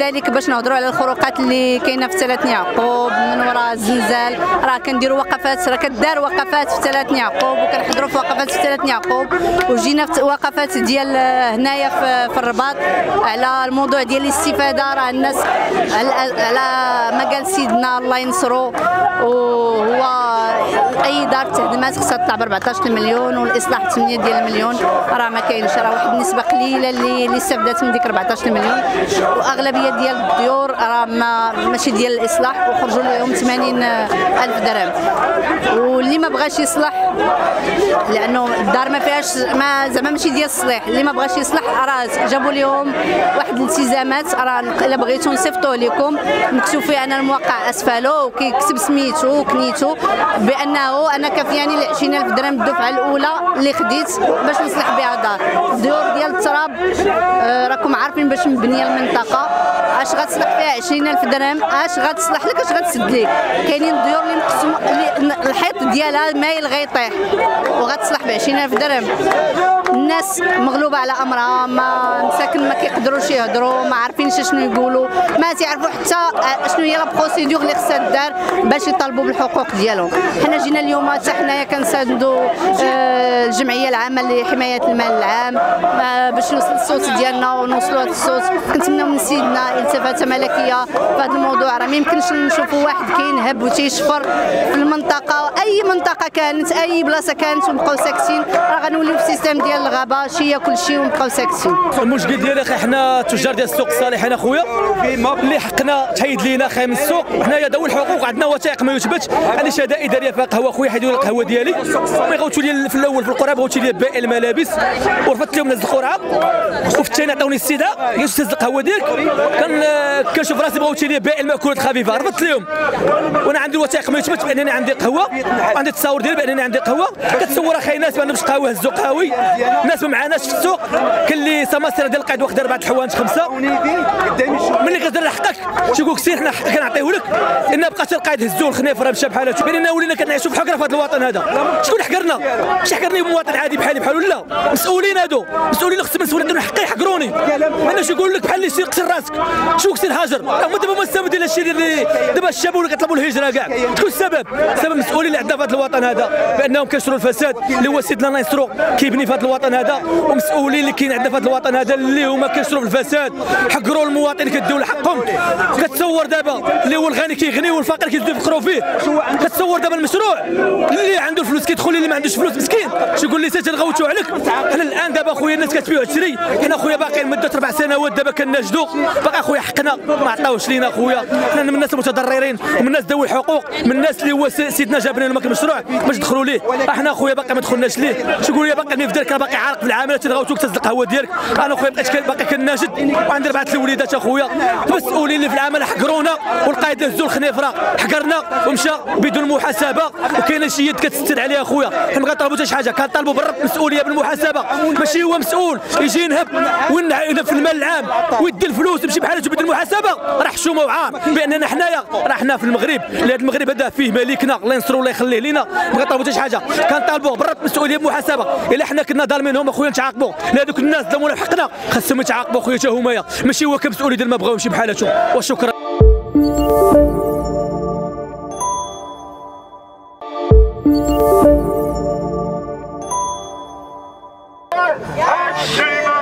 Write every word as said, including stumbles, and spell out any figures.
كذلك باش نهضروا على الخروقات اللي كاينه في ثلاث يعقوب من وراء الزلزال، راه كنديروا وقفات، راه كدار وقفات في ثلاث يعقوب وكنحضروا في وقفات في ثلاث يعقوب، وجينا في وقفات ديال هنايا في, في الرباط على الموضوع ديال الاستفاده. راه الناس على, على ما قال سيدنا الله ينصرو، وهو اي دار تهدمات خصها تطلع ب أربعطاش مليون والاصلاح ثمانية ديال المليون، راه ما كاينش، راه واحد النسبه قليله اللي اللي استفدت من ديك أربعطاش مليون، واغلبيه ديال الديور راه ما ماشي ديال الاصلاح وخرجوا لهم ثمانين ألف درهم. واللي ما بغاش يصلح لانه الدار ما فيهاش ما زعما ماشي ديال الصلاح، اللي ما بغاش يصلح راه جابوا لهم واحد الالتزامات، راه الا بغيتو نصيفطوه لكم مكتوب فيه ان الموقع اسفلو وكيكتب سميتو وكنيتو بانه انا كافياني ل عشرين ألف درهم الدفعه الاولى اللي خديت باش نصلح بها دار. الديور ديال التراب آه راكم عارفين باش مبنيه المنطقه اش غتصلح فيها عشرين ألف درهم، اش غتصلح لك اش غتسد لك. كاينين الديور اللي مقسم اللي الحيط ديالها مايل غيطيح وغتصلح ب عشرين ألف درهم. الناس مغلوبه على امرها، ما مساكن ما كيقدروش يهضروا، ما عارفينش شنو يقولوا، ما تعرفوا حتى شنو هي لا بروسيدور اللي خصها دار باش يطالبوا بالحقوق ديالهم. حنا جينا اليوم حتى حنايا كنساندوا الجمعيه العامه لحمايه المال العام باش نوصل الصوت ديالنا ونوصلوا هذا الصوت. كنتمناو من سيدنا التفاته ملكيه في هذا الموضوع. راه ما يمكنش نشوفوا واحد كينهب وتيشفر في المنطقه، اي منطقه كانت اي بلاصه كانت ونبقاو ساكتين، راه غنوليو في سيستم ديال الغابه شي كل شيء ونبقاو ساكتين. المشكل ديالي اخي حنا تجار ديال السوق الصالحين اخويا اللي حقنا تحيد لينا اخي من السوق، حنايا ذوي الحقوق عندنا وثائق ما يثبت. عندي شهاده اداريه فيها قهوه خويا حيدوا لي القهوه ديالي، ما يغوتوا لي في الاول في القرى بغاوتوا لي بائع الملابس ورفضت لهم ناس القرعه، وفي الثاني عطاوني استدعاء يا استاذ القهوه ديالك كان كنشوف راسي بغاوتوا لي بائع المأكولات الخفيفه، رفضت لهم وانا عندي الوثائق ما يثبت بانني عندي قهوه، عندي التصاور ديالي بانني عندي قهوه. كتصور اخي ناس ما عندهمش قهوه هزوا قهاوي، ناس ما معاناش في السوق، كاين اللي سماسره ديال القايد واخد اربعه الحوانت خمسه، ملي كتدير حقك تيقول سير حنا حقك كنعطيوه لك، ان بقات القايد هزوا الخنيفره مشى بحالته، بيننا ولينا كنعيشوا في حقره في هذا الوطن هذا. شكون حقرنا؟ ماشي حقرني مواطن عادي بحالي بحالو، لا مسؤولين هادو مسؤولين خصهم مسؤولين حقي يحقروني. انا شو نقول لك بحال اللي سير قتل راسك، شو كسير هاجر، هما دابا هما السبب ديال هادشي اللي دابا الشباب اللي كيطلبوا الهجره كاع، شكون السبب؟ السبب المسؤولين اللي عندنا في هذا الوطن هذا بانهم كينشروا الفساد اللي هو سيدنا الله ينصرو كيبني في هذا الوطن هذا، ومسؤولين اللي كاين عندنا في هذا الوطن هذا اللي هما كينشروا في الفساد، حقروا المواطن كيديو حقهم. كتصور دابا اللي هو الغني كيغني والفقير كيزيدوا يفقروا فيه، كتصور دابا المشروع اللي عنده الفلوس كيدخل اللي ما عندوش فلوس مسكين، شو يقول لي سير تنغوتوا عليك. حنا الان دابا خويا الناس كتبيع وتشري، حنا خويا باقي لمده اربع سنوات دابا كناجدوا، باقي خويا حقنا ما عطاوش لينا خويا. حنا من الناس المتضررين ومن الناس ذوي الحقوق، من الناس اللي هو سيدنا جاب لنا المشروع باش ندخلوا ليه، احنا خويا باقي ما دخلناش ليه. شو يقول لي باقي في دارك باقي عارق في العامله تنغوتوك تهز القهوه ديالك. انا خويا بقيت باقي كناجد وعندي اربعه الوليدات اخويا، مسؤولين اللي في العمل حقرونا والقايد هزوا الخنيفره حقرنا ومشى بدون محاسبه، وكاينه شي يد كتستر عليها اخويا. حنا ما كنطالبوا حتى شي حاجه، كنطالبوا بالرد مسؤوليه بالمحاسبه، ماشي هو مسؤول يجي ينهب وينهب في المال العام ويدي الفلوس يمشي بحالته بدون محاسبه، راه حشومه وعار. باننا حنايا راه حنا في المغرب اللي هذا المغرب هذا فيه ملكنا الله ينصرو الله يخليه لينا، ما كنطالبوا حتى شي حاجه، كنطالبوا بالرد مسؤوليه بمحاسبه. الا حنا كنا ظالمينهم اخويا نتعاقبوا، لهذوك الناس ظلمونا في حقنا خاصهم يتعاقبوا اخويا حتى هما، ماشي هو كمسؤول يدير ما بغاو يمشي بحالته. وشكرا. Shame